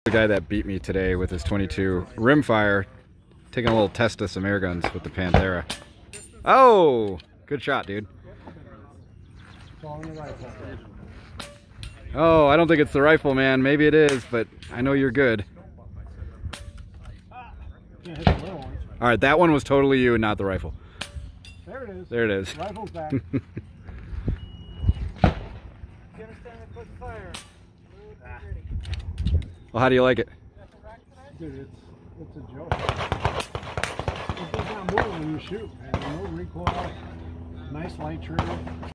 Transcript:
The guy that beat me today with his 22 Rimfire, taking a little test of some air guns with the Panthera. Oh, good shot, dude. Oh, I don't think it's the rifle, man. Maybe it is, but I know you're good. All right, that one was totally you and not the rifle. There it is. There it is. Rifle's back. Well, how do you like it? Dude, it's a joke. It does not move when you shoot, man. No recoil, nice light trigger.